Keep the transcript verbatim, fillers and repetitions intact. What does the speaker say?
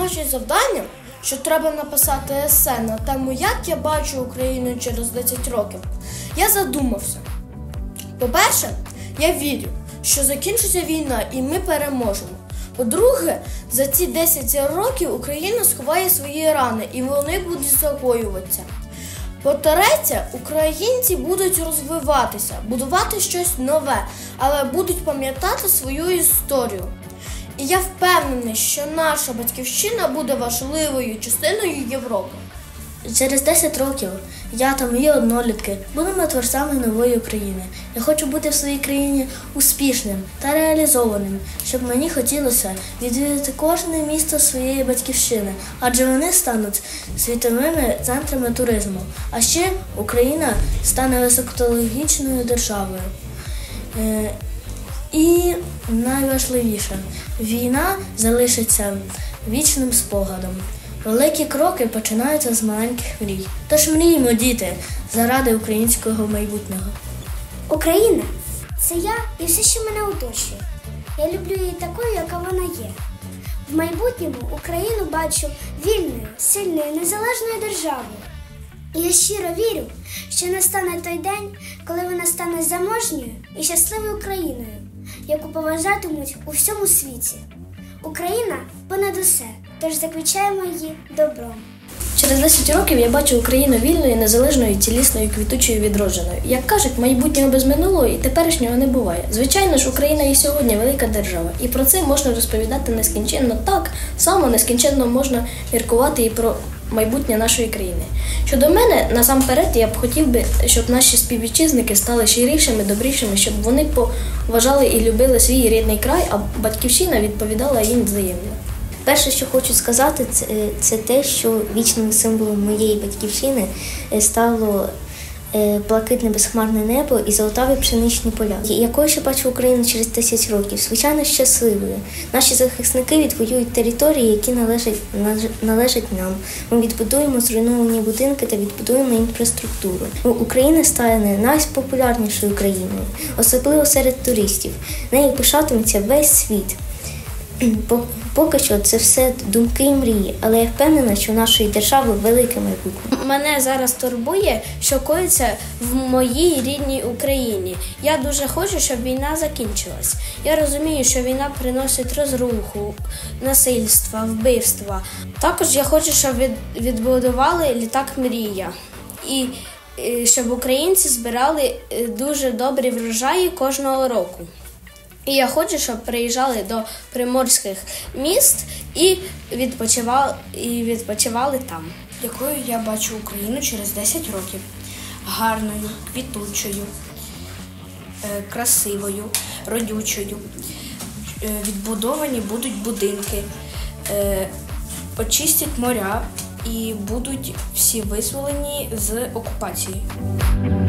домашнє завдання, що треба написати есе на тему «Як я бачу Україну через десять років», я задумався. По-перше, я вірю, що закінчиться війна і ми переможемо. По-друге, за ці десять років Україна сховає свої рани і вони будуть загоюватися. По-третє, українці будуть розвиватися, будувати щось нове, але будуть пам'ятати свою історію. І я впевнений, що наша батьківщина буде важливою частиною Європи. Через десять років я та мої однолітки будемо творцями нової України. Я хочу бути в своїй країні успішним та реалізованим, щоб мені хотілося відвідати кожне місто своєї батьківщини, адже вони стануть світовими центрами туризму. А ще Україна стане високотехнологічною державою. Е- І найважливіше, війна залишиться вічним спогадом. Великі кроки починаються з маленьких мрій. Тож мріємо, діти, заради українського майбутнього. Україна – це я і все, що мене оточує. Я люблю її такою, яка вона є. В майбутньому Україну бачу вільною, сильною, незалежною державою. І я щиро вірю, що настане той день, коли вона стане заможньою і щасливою країною, яку поважатимуть у всьому світі. Україна понад усе, тож заквічаємо її добром. Через десять років я бачу Україну вільною, незалежною, цілісною, квітучою, відродженою. Як кажуть, майбутнього без минулого і теперішнього не буває. Звичайно ж, Україна і сьогодні велика держава. І про це можна розповідати нескінченно. Так само нескінченно можна міркувати і про майбутнє нашої країни. Щодо мене, насамперед, я б хотів би, щоб наші співвітчизники стали щирішими, добрішими, щоб вони поважали і любили свій рідний край, а батьківщина відповідала їм взаємно. Перше, що хочу сказати, це, це те, що вічним символом моєї батьківщини стало блакитне безхмарне небо і золотаві пшеничні поля. Якою ще бачу Україну через десять років? Звичайно, щасливою. Наші захисники відвоюють території, які належать, належать нам. Ми відбудуємо зруйновані будинки та відбудуємо інфраструктуру. Україна стане найпопулярнішою країною, особливо серед туристів. Нею пишатиметься весь світ. Поки що це все думки і мрії, але я впевнена, що у нашої держави велике майбутнє. Мене зараз турбує, що коїться в моїй рідній Україні. Я дуже хочу, щоб війна закінчилась. Я розумію, що війна приносить розруху, насильства, вбивства. Також я хочу, щоб відбудували літак «Мрія». І щоб українці збирали дуже добрі врожаї кожного року. І я хочу, щоб приїжджали до приморських міст і відпочивали, і відпочивали там. Якою я бачу Україну через десять років? Гарною, квітучою, красивою, родючою. Відбудовані будуть будинки, очистять моря і будуть всі визволені з окупації.